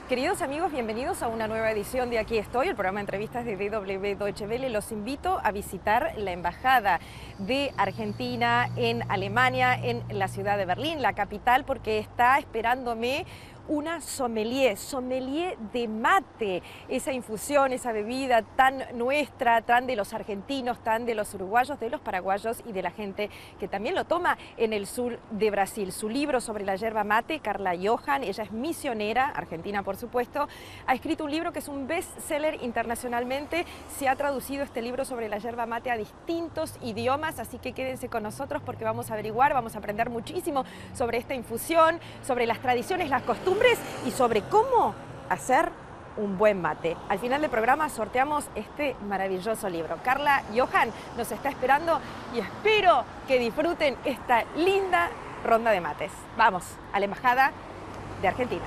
Queridos amigos, bienvenidos a una nueva edición de Aquí Estoy, el programa de entrevistas de DW Deutsche Welle. Los invito a visitar la Embajada de Argentina en Alemania, en la ciudad de Berlín, la capital, porque está esperándome una sommelier de mate, esa infusión, esa bebida tan nuestra, tan de los argentinos, tan de los uruguayos, de los paraguayos y de la gente que también lo toma en el sur de Brasil. Su libro sobre la yerba mate, Carla Johan, ella es misionera, argentina por supuesto, ha escrito un libro que es un bestseller internacionalmente, se ha traducido este libro sobre la yerba mate a distintos idiomas, así que quédense con nosotros porque vamos a averiguar, vamos a aprender muchísimo sobre esta infusión, sobre las tradiciones, las costumbres y sobre cómo hacer un buen mate. Al final del programa sorteamos este maravilloso libro. Carla Johan nos está esperando y espero que disfruten esta linda ronda de mates. Vamos a la Embajada de Argentina.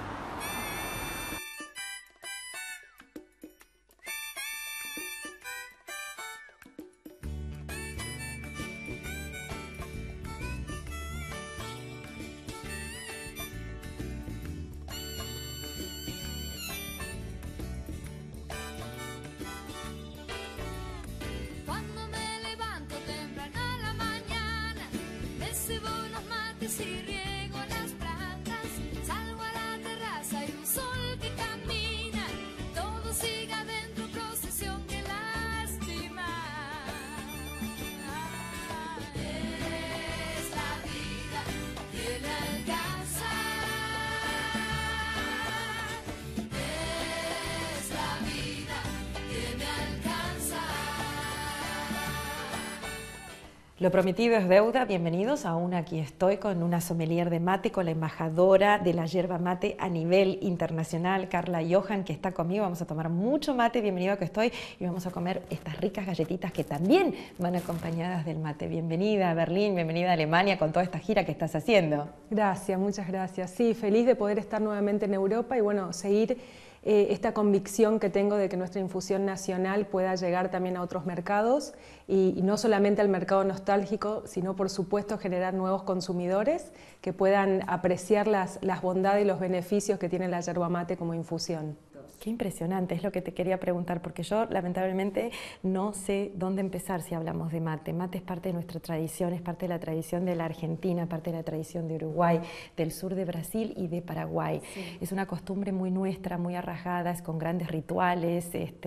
Lo prometido es deuda, bienvenidos a Aquí Estoy con una sommelier de mate, con la embajadora de la yerba mate a nivel internacional, Carla Johan, que está conmigo. Vamos a tomar mucho mate, bienvenido a Aquí Estoy, y vamos a comer estas ricas galletitas que también van acompañadas del mate. Bienvenida a Berlín, bienvenida a Alemania con toda esta gira que estás haciendo. Gracias, muchas gracias. Sí, feliz de poder estar nuevamente en Europa y bueno, seguir esta convicción que tengo de que nuestra infusión nacional pueda llegar también a otros mercados y no solamente al mercado nostálgico, sino por supuesto generar nuevos consumidores que puedan apreciar las bondades y los beneficios que tiene la yerba mate como infusión. Qué impresionante, es lo que te quería preguntar, porque yo lamentablemente no sé dónde empezar si hablamos de mate. Mate es parte de nuestra tradición, es parte de la tradición de la Argentina, parte de la tradición de Uruguay, del sur de Brasil y de Paraguay. Sí. Es una costumbre muy nuestra, muy arraigada, es con grandes rituales.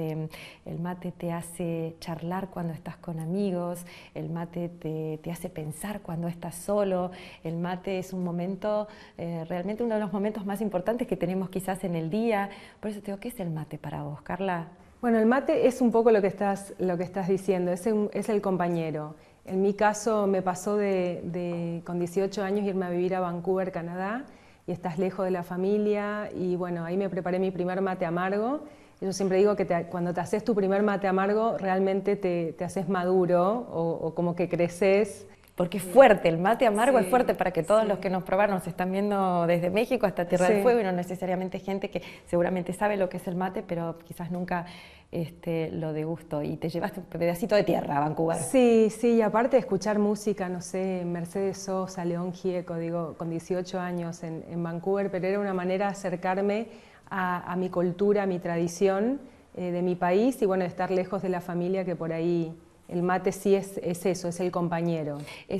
El mate te hace charlar cuando estás con amigos, el mate te hace pensar cuando estás solo. El mate es un momento, realmente uno de los momentos más importantes que tenemos quizás en el día. Por eso te digo, ¿qué es el mate para vos, Carla? Bueno, el mate es un poco lo que estás diciendo, es el compañero. En mi caso me pasó con 18 años irme a vivir a Vancouver, Canadá, y estás lejos de la familia, y bueno, ahí me preparé mi primer mate amargo. Yo siempre digo que cuando te haces tu primer mate amargo, realmente te haces maduro o como que creces. Porque es fuerte, el mate amargo es fuerte para que todos los que nos probaron nos están viendo desde México hasta Tierra del Fuego y no necesariamente gente que seguramente sabe lo que es el mate, pero quizás nunca lo degustó. Y te llevaste un pedacito de tierra a Vancouver. Sí, y aparte de escuchar música, no sé, Mercedes Sosa, León Gieco, digo, con 18 años en Vancouver, pero era una manera de acercarme a mi cultura, a mi tradición de mi país y bueno, de estar lejos de la familia que por ahí... El mate sí es eso, es el compañero.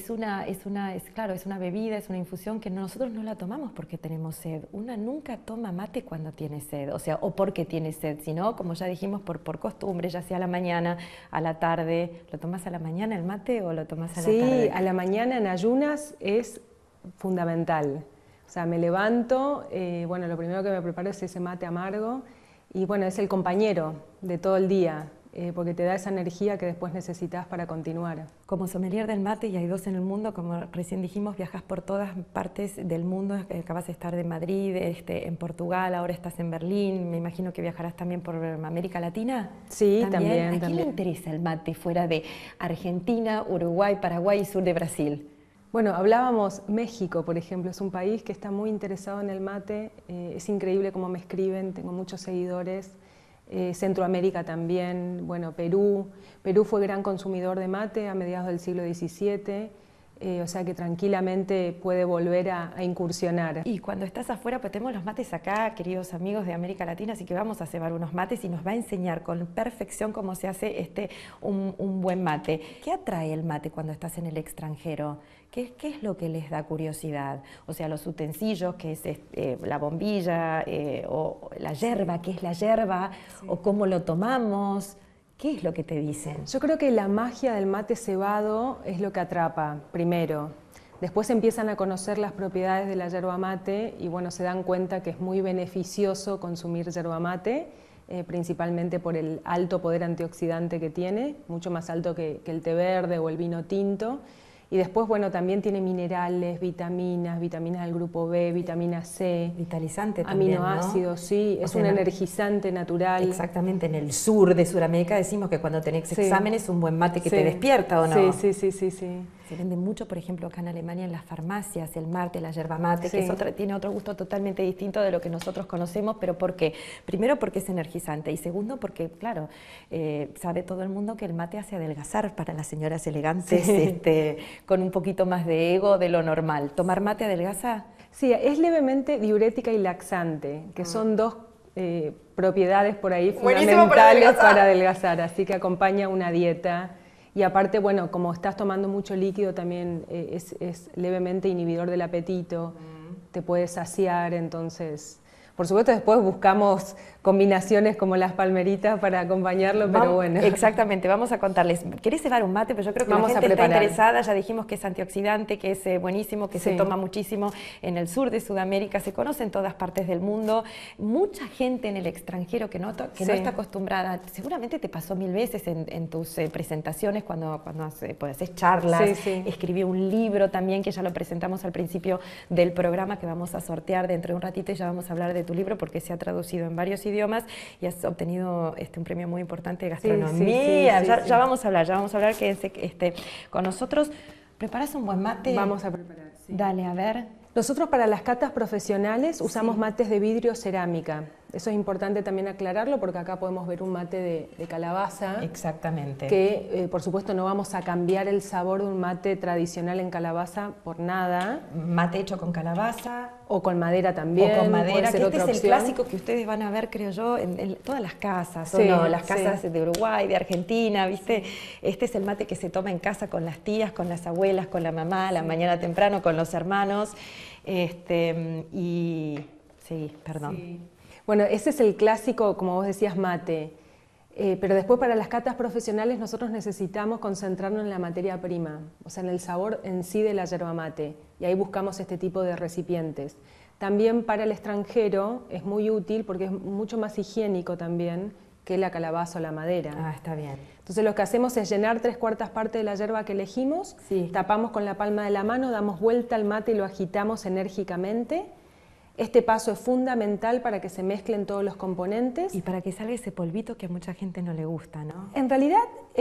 Claro, es una bebida, es una infusión que nosotros no la tomamos porque tenemos sed. Una nunca toma mate cuando tiene sed, o sea, o porque tiene sed, sino, como ya dijimos, por costumbre, ya sea a la mañana, a la tarde. ¿Lo tomas a la mañana el mate o lo tomas a la tarde? Sí, a la mañana en ayunas es fundamental. O sea, me levanto, bueno, lo primero que me preparo es ese mate amargo y bueno, es el compañero de todo el día. Porque te da esa energía que después necesitas para continuar. Como sommelier del mate, y hay dos en el mundo, como recién dijimos, viajas por todas partes del mundo, acabas de estar de Madrid, en Portugal, ahora estás en Berlín, me imagino que viajarás también por América Latina. Sí, también. ¿A quién le interesa el mate fuera de Argentina, Uruguay, Paraguay y sur de Brasil? Bueno, hablábamos México, por ejemplo, es un país que está muy interesado en el mate, es increíble cómo me escriben, tengo muchos seguidores. Centroamérica también, bueno, Perú fue gran consumidor de mate a mediados del siglo XVII, o sea que tranquilamente puede volver a incursionar. Y cuando estás afuera, pues tenemos los mates acá, queridos amigos de América Latina, así que vamos a cebar unos mates y nos va a enseñar con perfección cómo se hace un buen mate. ¿Qué atrae el mate cuando estás en el extranjero? ¿Qué es lo que les da curiosidad? O sea, los utensilios, que es la bombilla, o la yerba, ¿qué es la yerba? Sí. O cómo lo tomamos. ¿Qué es lo que te dicen? Yo creo que la magia del mate cebado es lo que atrapa, primero. Después empiezan a conocer las propiedades de la yerba mate y bueno, se dan cuenta que es muy beneficioso consumir yerba mate, principalmente por el alto poder antioxidante que tiene, mucho más alto que el té verde o el vino tinto. Y después, bueno, también tiene minerales, vitaminas del grupo B, vitamina C. Vitalizante también, aminoácidos, ¿no? Sí, es un energizante natural. Exactamente, en el sur de Sudamérica decimos que cuando tenés exámenes un buen mate que te despierta, ¿o no? Sí. Se vende mucho, por ejemplo, acá en Alemania en las farmacias, el mate, la yerba mate, que tiene otro gusto totalmente distinto de lo que nosotros conocemos, pero ¿por qué? Primero porque es energizante y segundo porque, claro, sabe todo el mundo que el mate hace adelgazar para las señoras elegantes, con un poquito más de ego de lo normal. ¿Tomar mate adelgaza? Sí, es levemente diurética y laxante, que son dos propiedades por ahí fundamentales para adelgazar, así que acompaña una dieta. Y aparte, bueno, como estás tomando mucho líquido, también es levemente inhibidor del apetito, te puede saciar, entonces... Por supuesto, después buscamos combinaciones como las palmeritas para acompañarlo, pero bueno. Exactamente, vamos a contarles. ¿Querés cebar un mate? Pero yo creo que la gente está interesada, ya dijimos que es antioxidante, que es buenísimo, que se toma muchísimo en el sur de Sudamérica, se conoce en todas partes del mundo. Mucha gente en el extranjero que no está acostumbrada, seguramente te pasó mil veces en tus presentaciones cuando haces charlas, escribí un libro también, que ya lo presentamos al principio del programa, que vamos a sortear dentro de un ratito y ya vamos a hablar de tu libro porque se ha traducido en varios idiomas y has obtenido un premio muy importante de gastronomía. Ya vamos a hablar, quédense con nosotros. ¿Preparas un buen mate? Vamos a preparar, sí. Dale, a ver. Nosotros para las catas profesionales usamos mates de vidrio cerámica. Eso es importante también aclararlo porque acá podemos ver un mate de calabaza. Exactamente. Que por supuesto no vamos a cambiar el sabor de un mate tradicional en calabaza por nada. Mate hecho con calabaza. O con madera también. O con madera, que este es el clásico que ustedes van a ver, creo yo, en todas las casas. ¿O no? Las casas de Uruguay, de Argentina, ¿viste? Este es el mate que se toma en casa con las tías, con las abuelas, con la mamá, a la mañana temprano, con los hermanos. Bueno, ese es el clásico, como vos decías, mate. Pero después para las catas profesionales nosotros necesitamos concentrarnos en la materia prima, o sea, en el sabor en sí de la yerba mate. Y ahí buscamos este tipo de recipientes. También para el extranjero es muy útil porque es mucho más higiénico también que la calabaza o la madera. Ah, está bien. Entonces lo que hacemos es llenar 3/4 partes de la yerba que elegimos, tapamos con la palma de la mano, damos vuelta al mate y lo agitamos enérgicamente. Este paso es fundamental para que se mezclen todos los componentes. Y para que salga ese polvito que a mucha gente no le gusta, ¿no? En realidad,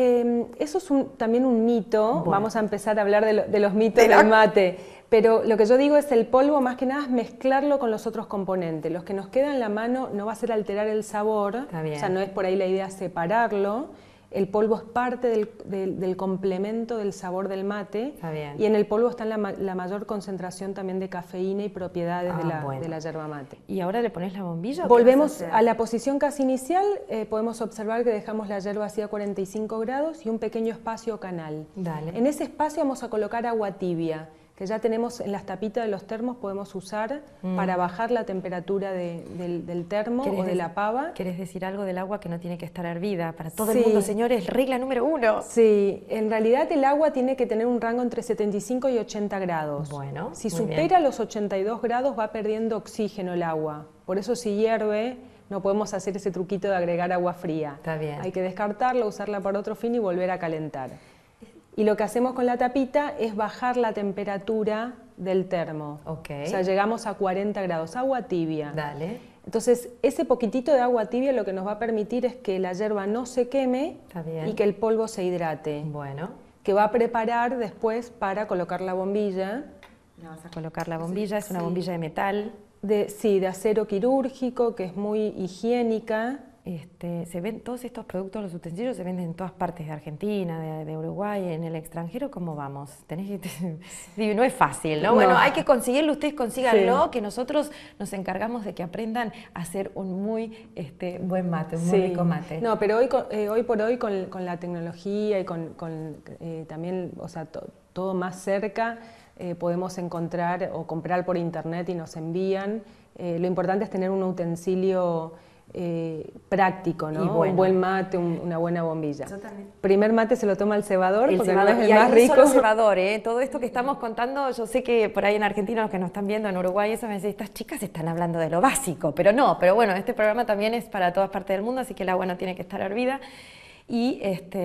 eso es también un mito. Bueno. Vamos a empezar a hablar de los mitos del mate. Pero lo que yo digo es el polvo, más que nada, es mezclarlo con los otros componentes. Los que nos quedan en la mano no va a ser alterar el sabor. Está bien. O sea, no es por ahí la idea separarlo. El polvo es parte del complemento del sabor del mate. Está bien. Y en el polvo está la mayor concentración también de cafeína y propiedades de la yerba mate. ¿Y ahora le pones la bombilla? Volvemos a la posición casi inicial. Podemos observar que dejamos la yerba así a 45 grados y un pequeño espacio canal. Dale. En ese espacio vamos a colocar agua tibia, que ya tenemos en las tapitas de los termos, podemos usar para bajar la temperatura del termo o de la pava. ¿Querés decir algo del agua que no tiene que estar hervida? Para todo el mundo, señores, regla número 1. Sí, en realidad el agua tiene que tener un rango entre 75 y 80 grados. Bueno, si supera los 82 grados va perdiendo oxígeno el agua. Por eso si hierve no podemos hacer ese truquito de agregar agua fría. Está bien. Hay que descartarla, usarla para otro fin y volver a calentar. Y lo que hacemos con la tapita es bajar la temperatura del termo. Okay. O sea, llegamos a 40 grados, agua tibia. Dale. Entonces, ese poquitito de agua tibia lo que nos va a permitir es que la yerba no se queme y que el polvo se hidrate. Bueno. Que va a preparar después para colocar la bombilla. Vamos a colocar la bombilla, es una bombilla de metal. De acero quirúrgico, que es muy higiénica. se ven todos estos productos, los utensilios se venden en todas partes de Argentina, de Uruguay, en el extranjero. ¿Cómo vamos? No es fácil, ¿no? Bueno, hay que conseguirlo, ustedes consíganlo, que nosotros nos encargamos de que aprendan a hacer un muy buen mate, un muy rico mate. No, pero hoy por hoy con la tecnología y con también, o sea, todo más cerca, podemos encontrar o comprar por internet y nos envían. Lo importante es tener un utensilio práctico, ¿no? Bueno. Un buen mate, una buena bombilla. Primer mate se lo toma el cebador, porque cebador, no es el más rico. Solo cebador, todo esto que estamos contando, yo sé que por ahí en Argentina, los que nos están viendo en Uruguay, eso me dicen, estas chicas están hablando de lo básico, pero no, pero bueno, este programa también es para todas partes del mundo, así que el agua no tiene que estar hervida. Y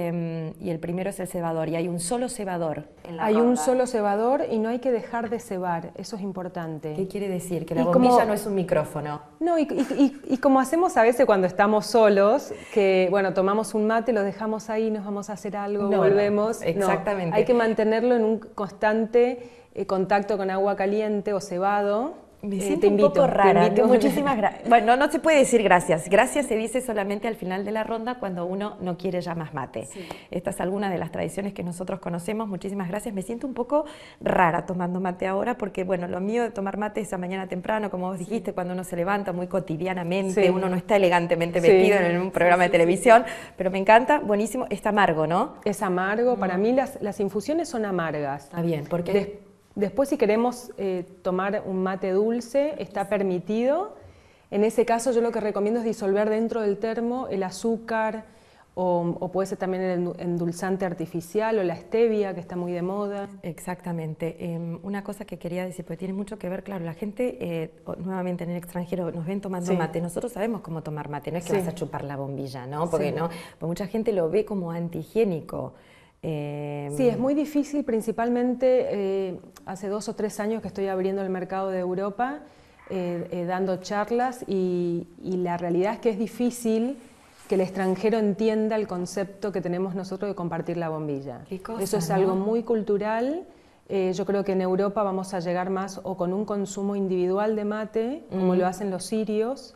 el primero es el cebador, y hay un solo cebador en la ronda. Un solo cebador y no hay que dejar de cebar, eso es importante. ¿Qué quiere decir? Que la bombilla no es un micrófono. No, y como hacemos a veces cuando estamos solos, que bueno, tomamos un mate, lo dejamos ahí, nos vamos a hacer algo, volvemos. Exactamente. No, hay que mantenerlo en un constante contacto con agua caliente o cebado. Me siento un poco rara, muchísimas gracias. Bueno, no se puede decir gracias. Gracias se dice solamente al final de la ronda cuando uno no quiere ya más mate. Sí. Esta es alguna de las tradiciones que nosotros conocemos. Muchísimas gracias. Me siento un poco rara tomando mate ahora porque, bueno, lo mío de tomar mate es a mañana temprano, como vos dijiste, cuando uno se levanta muy cotidianamente, uno no está elegantemente vestido en un programa de televisión, pero me encanta, buenísimo. Es amargo, ¿no? Es amargo. Para mí las infusiones son amargas. Está bien, ¿por qué? Después, si queremos tomar un mate dulce, está permitido. En ese caso, yo lo que recomiendo es disolver dentro del termo el azúcar o puede ser también el endulzante artificial o la stevia, que está muy de moda. Exactamente. Una cosa que quería decir, porque tiene mucho que ver, claro, la gente, nuevamente en el extranjero, nos ven tomando mate. Nosotros sabemos cómo tomar mate, no es que vas a chupar la bombilla, ¿no? Porque porque mucha gente lo ve como antihigiénico. Sí, es muy difícil, principalmente hace 2 o 3 años que estoy abriendo el mercado de Europa, dando charlas y la realidad es que es difícil que el extranjero entienda el concepto que tenemos nosotros de compartir la bombilla. ¿Qué cosa, Eso es algo muy cultural. Yo creo que en Europa vamos a llegar más o con un consumo individual de mate, como lo hacen los sirios,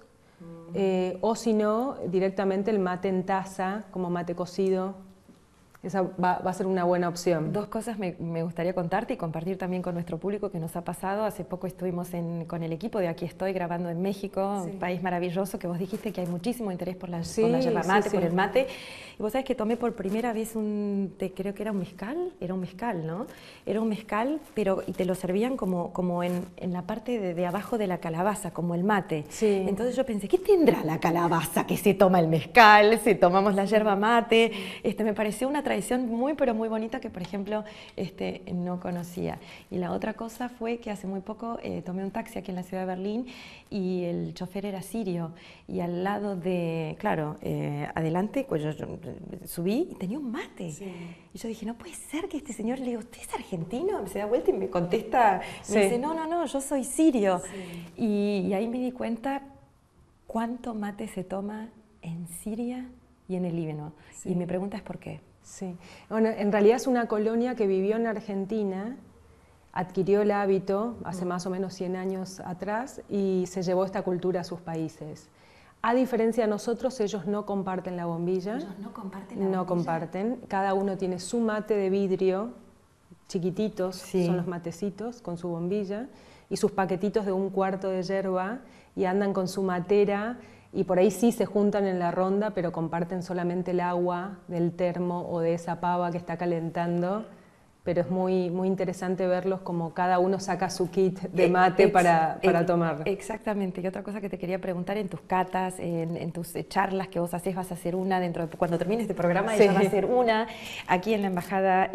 o si no, directamente el mate en taza, como mate cocido. Esa va a ser una buena opción. 2 cosas me gustaría contarte y compartir también con nuestro público que nos ha pasado. Hace poco estuvimos con el equipo de Aquí Estoy grabando en México, un país maravilloso, que vos dijiste que hay muchísimo interés por la yerba mate, por el mate. Y vos sabés que tomé por primera vez creo que era un mezcal, ¿no? Era un mezcal, y te lo servían como en la parte de abajo de la calabaza, como el mate. Sí. Entonces yo pensé, ¿qué tendrá la calabaza que se toma el mezcal, se tomamos la yerba mate? Me pareció una tradición muy, pero muy bonita que, por ejemplo, no conocía. Y la otra cosa fue que hace muy poco tomé un taxi aquí en la ciudad de Berlín y el chofer era sirio. Y al lado adelante, pues yo subí y tenía un mate. Sí. Y yo dije, no puede ser que este señor, le digo, ¿usted es argentino? Se da vuelta y me contesta, me dice, no, yo soy sirio. Sí. Y ahí me di cuenta cuánto mate se toma en Siria y en el Líbano. Sí. Y mi pregunta es ¿por qué? Sí, bueno, en realidad es una colonia que vivió en Argentina, adquirió el hábito hace más o menos 100 años atrás y se llevó esta cultura a sus países. A diferencia de nosotros, ellos no comparten la bombilla. ¿Ellos no comparten la bombilla? No comparten, cada uno tiene su mate de vidrio, chiquititos, son los matecitos con su bombilla, y sus paquetitos de 1/4 de yerba, y andan con su matera. Y por ahí sí se juntan en la ronda, pero comparten solamente el agua del termo o de esa pava que está calentando. Pero es muy, muy interesante verlos como cada uno saca su kit de mate para tomar. Exactamente. Y otra cosa que te quería preguntar, en tus catas, en tus charlas que vos haces, vas a hacer una cuando termine este programa, ella va a hacer una aquí en la Embajada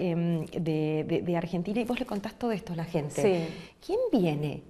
de Argentina, y vos le contás todo esto a la gente. Sí. ¿Quién viene?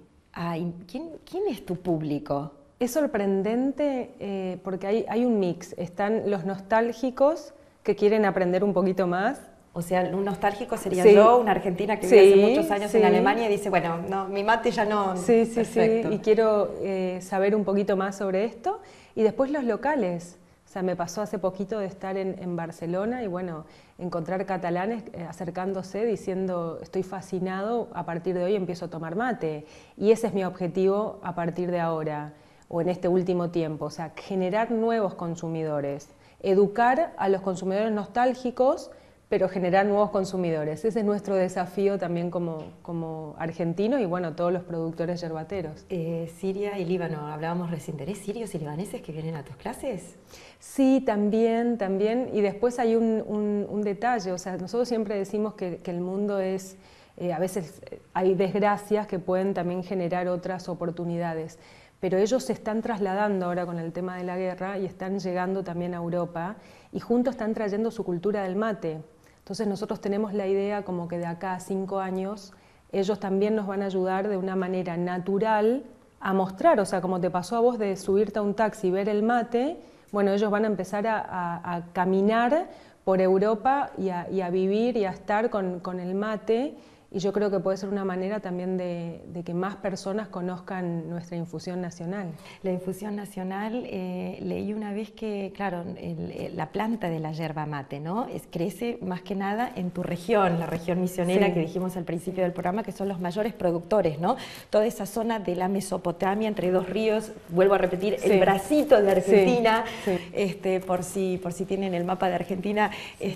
¿Quién es tu público? Es sorprendente porque hay un mix. Están los nostálgicos que quieren aprender un poquito más. O sea, un nostálgico sería yo, una argentina que vive hace muchos años en Alemania y dice, bueno, no, mi mate ya no... Sí, y quiero saber un poquito más sobre esto. Y después los locales. O sea, me pasó hace poquito de estar en Barcelona y bueno, encontrar catalanes acercándose diciendo, estoy fascinado, a partir de hoy empiezo a tomar mate. Y ese es mi objetivo a partir de ahora. o en este último tiempo, o sea, generar nuevos consumidores, educar a los consumidores nostálgicos, pero generar nuevos consumidores. Ese es nuestro desafío también como argentinos y bueno, todos los productores yerbateros. Siria y Líbano, hablábamos recién, ¿tenés sirios y libaneses que vienen a tus clases? Sí, también, y después hay un detalle, o sea, nosotros siempre decimos que el mundo es, a veces hay desgracias que pueden también generar otras oportunidades, pero ellos se están trasladando ahora con el tema de la guerra y están llegando también a Europa y juntos están trayendo su cultura del mate. Entonces nosotros tenemos la idea como que de acá a 5 años ellos también nos van a ayudar de una manera natural a mostrar, o sea, como te pasó a vos de subirte a un taxi y ver el mate, bueno, ellos van a empezar a caminar por Europa y a vivir y a estar con el mate. Y yo creo que puede ser una manera también de que más personas conozcan nuestra infusión nacional. La infusión nacional, leí una vez que, claro, la planta de la yerba mate, ¿no? Crece más que nada en tu región, la región misionera, sí, que dijimos al principio del programa, que son los mayores productores, ¿no? Toda esa zona de la Mesopotamia, entre 2 ríos, vuelvo a repetir, sí, el bracito de Argentina, sí, sí. Por si tienen el mapa de Argentina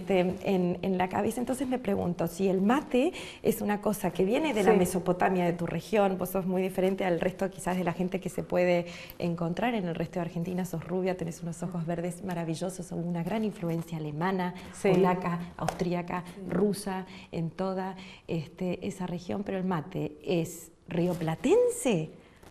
en la cabeza. Entonces me pregunto, si el mate es una cosa que viene de la Mesopotamia, de tu región, vos sos muy diferente al resto quizás de la gente que se puede encontrar en el resto de Argentina, sos rubia, tenés unos ojos verdes maravillosos, sos una gran influencia alemana, polaca, austríaca, rusa, en toda esa región, pero el mate ¿es rioplatense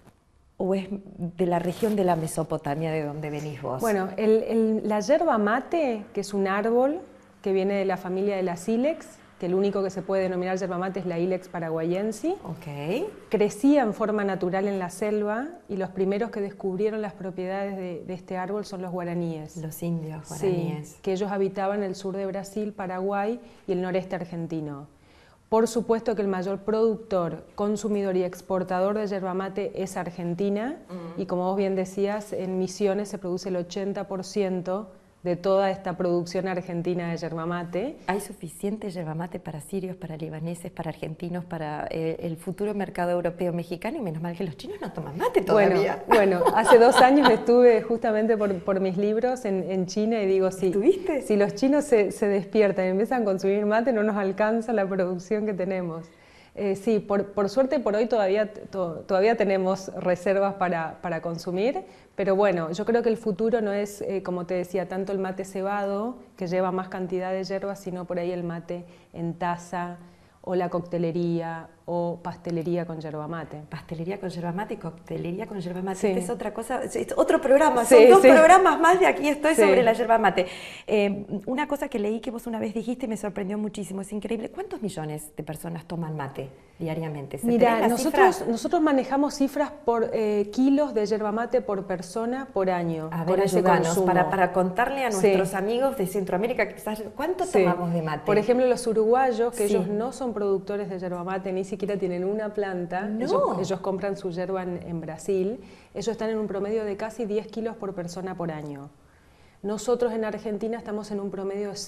o es de la región de la Mesopotamia de donde venís vos? Bueno, la yerba mate, que es un árbol que viene de la familia de las ílex, que el único que se puede denominar yerba mate es la Ilex paraguayensis. Okay. Crecía en forma natural en la selva y los primeros que descubrieron las propiedades de este árbol son los guaraníes. Los indios guaraníes. Sí, que ellos habitaban el sur de Brasil, Paraguay y el noreste argentino. Por supuesto que el mayor productor, consumidor y exportador de yerba mate es Argentina, y como vos bien decías, en Misiones se produce el 80% de toda esta producción argentina de yerba mate. ¿Hay suficiente yerba mate para sirios, para libaneses, para argentinos, para el futuro mercado europeo mexicano? Y menos mal que los chinos no toman mate todavía. Bueno, hace 2 años estuve justamente por mis libros en China y digo, si los chinos se despiertan y empiezan a consumir mate, no nos alcanza la producción que tenemos. Sí, por suerte por hoy todavía tenemos reservas para consumir, pero bueno, yo creo que el futuro no es, como te decía, tanto el mate cebado, que lleva más cantidad de hierbas, sino por ahí el mate en taza, o la coctelería, o pastelería con yerba mate. Pastelería con yerba mate y coctelería con yerba mate. Sí. Esta es otra cosa, es otro programa, sí, son 2 programas más de Aquí Estoy sobre la yerba mate. Una cosa que leí que vos una vez dijiste y me sorprendió muchísimo, es increíble. ¿Cuántos millones de personas toman mate diariamente? Mira, nosotros manejamos cifras por kilos de yerba mate por persona por año. A ver, ayúdanos, para contarle a nuestros amigos de Centroamérica, ¿cuánto tomamos de mate? Por ejemplo, los uruguayos, que ellos no son productores de yerba mate, ni siquiera tienen una planta, ellos compran su yerba en Brasil, ellos están en un promedio de casi 10 kilos por persona por año. Nosotros en Argentina estamos en un promedio de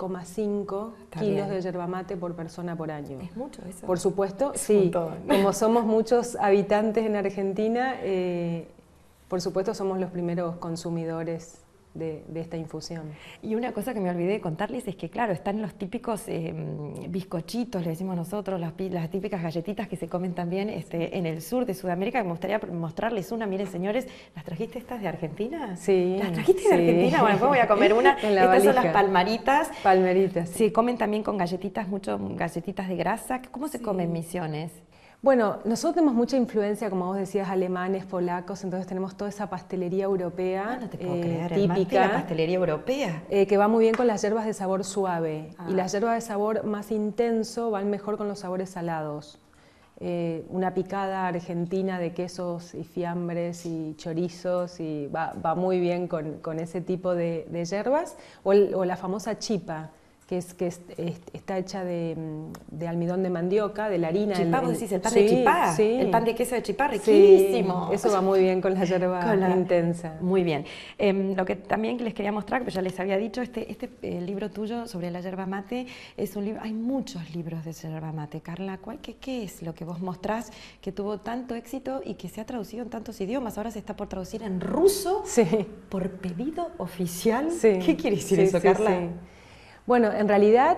6,5 kilos de yerba mate por persona por año. ¿Es mucho eso? Por supuesto, sí. Como somos muchos habitantes en Argentina, por supuesto somos los primeros consumidores de esta infusión. Y una cosa que me olvidé de contarles es que, claro, están los típicos bizcochitos, le decimos nosotros, las típicas galletitas que se comen también en el sur de Sudamérica. Me gustaría mostrarles una. Miren, señores, ¿las trajiste estas de Argentina? Sí. ¿Las trajiste de Argentina? Bueno, después voy a comer una. Estas son las palmaritas. Palmeritas. Se comen también con galletitas, galletitas de grasa. ¿Cómo se comen en Misiones? Bueno, nosotros tenemos mucha influencia, como vos decías, alemanes, polacos, entonces tenemos toda esa pastelería europea no te puedo creer, típica, la pastelería europea. Que va muy bien con las hierbas de sabor suave. Y las hierbas de sabor más intenso van mejor con los sabores salados. Una picada argentina de quesos y fiambres y chorizos y va muy bien con ese tipo de hierbas. O la famosa chipa, está hecha de almidón de mandioca, de la harina. Chipá, vos decís, el pan de chipá, sí. El pan de queso de chipá, riquísimo. Sí, eso va muy bien con la yerba intensa. Muy bien. Lo que también les quería mostrar, que ya les había dicho, el libro tuyo sobre la yerba mate es un libro, hay muchos libros de yerba mate. Carla, ¿qué es lo que vos mostrás que tuvo tanto éxito y que se ha traducido en tantos idiomas? Ahora se está por traducir en ruso por pedido oficial. Sí. ¿Qué quiere decir eso, Carla? Sí. Bueno, en realidad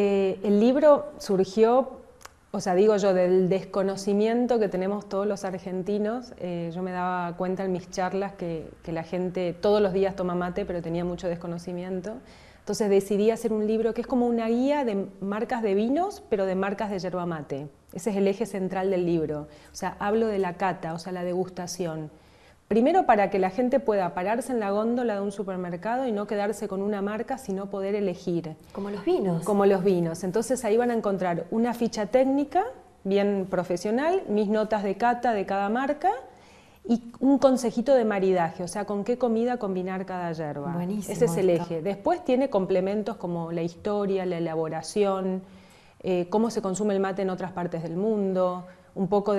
el libro surgió, o sea, digo yo, del desconocimiento que tenemos todos los argentinos. Yo me daba cuenta en mis charlas que la gente todos los días toma mate, pero tenía mucho desconocimiento. Entonces decidí hacer un libro que es como una guía de marcas de vinos, pero de marcas de yerba mate. Ese es el eje central del libro. O sea, hablo de la cata, o sea, la degustación. Primero para que la gente pueda pararse en la góndola de un supermercado y no quedarse con una marca, sino poder elegir. Como los vinos. Como los vinos. Entonces ahí van a encontrar una ficha técnica, bien profesional, mis notas de cata de cada marca y un consejito de maridaje, o sea, con qué comida combinar cada yerba. Buenísimo. Ese es el eje. Después tiene complementos como la historia, la elaboración, cómo se consume el mate en otras partes del mundo, un poco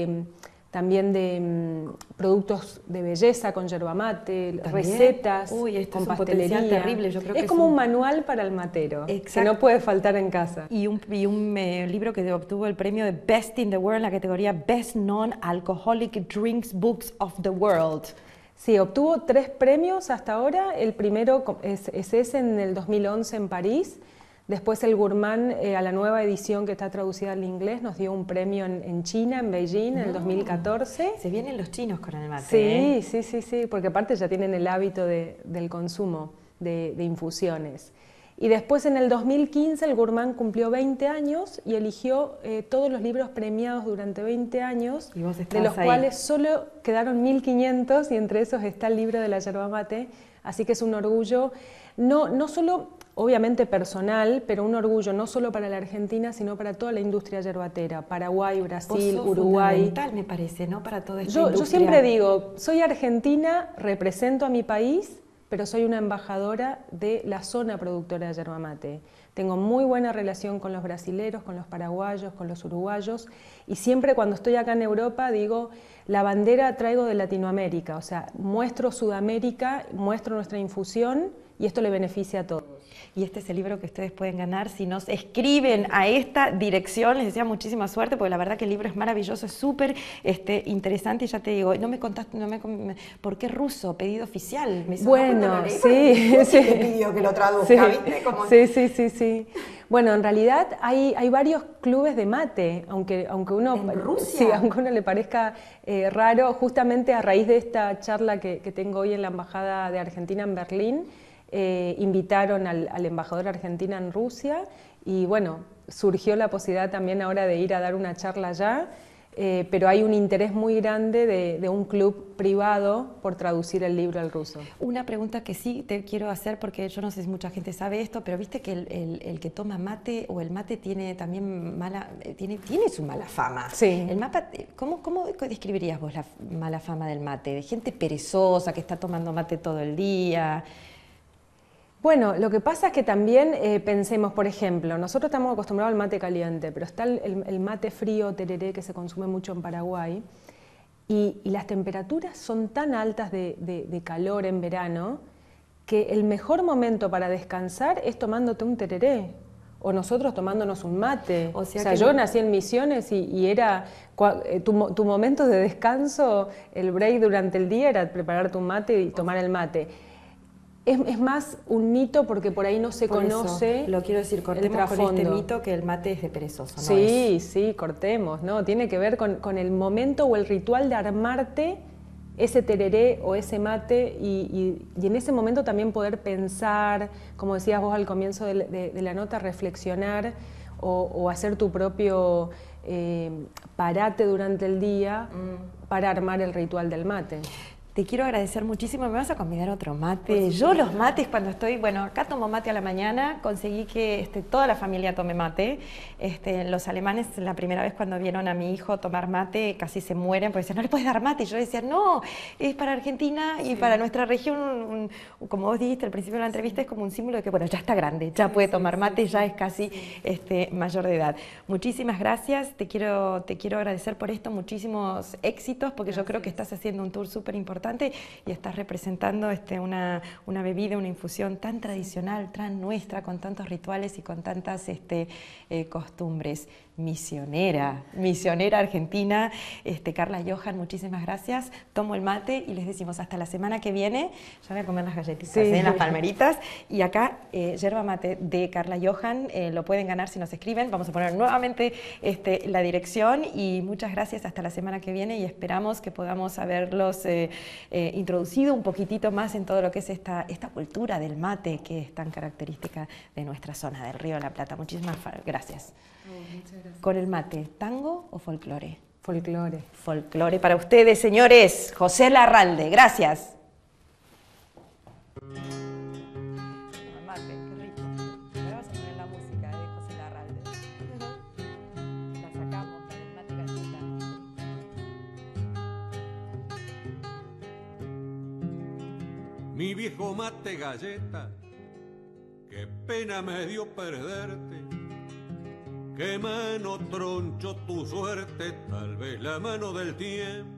también de productos de belleza con yerba mate, recetas con pastelería. Terrible. Yo creo que es como un manual para el matero, que no puede faltar en casa. Y un libro que obtuvo el premio de Best in the World en la categoría Best Non-Alcoholic Drinks Books of the World. Sí, obtuvo 3 premios hasta ahora. El primero es ese en el 2011 en París. Después el Gourmand, a la nueva edición que está traducida al inglés, nos dio un premio en China, en Beijing, en el 2014. Se vienen los chinos con el mate. Sí, porque aparte ya tienen el hábito del consumo de infusiones. Y después en el 2015 el Gourmand cumplió 20 años y eligió todos los libros premiados durante 20 años, de los cuales solo quedaron 1500 y entre esos está el libro de la yerba mate, así que es un orgullo, no solo obviamente personal, pero un orgullo no solo para la Argentina, sino para toda la industria yerbatera, Paraguay, Brasil, Uruguay. Fundamental, me parece, ¿no? Para toda esta industria. Yo siempre digo, soy argentina, represento a mi país, pero soy una embajadora de la zona productora de yerba mate. Tengo muy buena relación con los brasileros, con los paraguayos, con los uruguayos, y siempre cuando estoy acá en Europa digo, la bandera traigo de Latinoamérica, o sea, muestro Sudamérica, muestro nuestra infusión, y esto le beneficia a todos. Y este es el libro que ustedes pueden ganar si nos escriben a esta dirección. Les deseo muchísima suerte, porque la verdad que el libro es maravilloso, es súper interesante. Y ya te digo, no me contaste, ¿por qué ruso? Pedido oficial. Bueno, sí. Le pidió que lo traduzca, ¿viste? Sí. Bueno, en realidad hay varios clubes de mate, aunque uno, ¿En Rusia? Sí, aunque uno le parezca raro, justamente a raíz de esta charla que tengo hoy en la Embajada de Argentina en Berlín, invitaron al embajador argentino en Rusia y bueno, surgió la posibilidad también ahora de ir a dar una charla allá, pero hay un interés muy grande de un club privado por traducir el libro al ruso. Una pregunta que sí te quiero hacer, porque yo no sé si mucha gente sabe esto, pero viste que el que toma mate o el mate tiene también tiene su mala fama. Sí. ¿Cómo describirías vos la mala fama del mate? De gente perezosa que está tomando mate todo el día. Bueno, lo que pasa es que también pensemos, por ejemplo, nosotros estamos acostumbrados al mate caliente, pero está el mate frío, tereré, que se consume mucho en Paraguay, y las temperaturas son tan altas de calor en verano que el mejor momento para descansar es tomándote un tereré, o nosotros tomándonos un mate. O sea yo nací en Misiones y era tu momento de descanso, el break durante el día era prepararte un mate y tomar el mate. Es más un mito porque por ahí no se conoce. Eso, lo quiero decir, cortemos con este mito que el mate es de perezoso, ¿no? Sí, cortemos, ¿no? Tiene que ver con el momento o el ritual de armarte ese tereré o ese mate y en ese momento también poder pensar, como decías vos al comienzo de la nota, reflexionar o hacer tu propio parate durante el día para armar el ritual del mate. te quiero agradecer muchísimo. ¿Me vas a convidar otro mate? Yo los mates cuando estoy, bueno, acá tomo mate a la mañana, conseguí que toda la familia tome mate. Los alemanes la primera vez cuando vieron a mi hijo tomar mate casi se mueren porque decían, no le puedes dar mate. Y yo decía, no, es para Argentina y para nuestra región, como vos dijiste al principio de la entrevista, es como un símbolo de que, bueno, ya está grande, ya puede tomar mate, ya es casi mayor de edad. Muchísimas gracias, te quiero agradecer por esto, muchísimos éxitos, porque yo creo que estás haciendo un tour súper importante y estás representando una bebida, una infusión tan tradicional, tan nuestra, con tantos rituales y con tantas costumbres. Misionera argentina, Carla Johan, muchísimas gracias. Tomo el mate y les decimos hasta la semana que viene. Ya voy a comer las galletitas, las palmeritas. Y acá, yerba mate de Carla Johan, lo pueden ganar si nos escriben. Vamos a poner nuevamente la dirección y muchas gracias. Hasta la semana que viene y esperamos que podamos haberlos introducido un poquitito más en todo lo que es esta cultura del mate que es tan característica de nuestra zona, del Río de la Plata. Muchísimas gracias. Muchas gracias. Con el mate, ¿tango o folclore? Folclore. Folclore para ustedes, señores. José Larralde, gracias. Mate, qué rico. Ahora vamos a poner la música de José Larralde. La sacamos, el mate galleta. Mi viejo mate galleta, qué pena me dio perderte. Qué mano troncho tu suerte, tal vez la mano del tiempo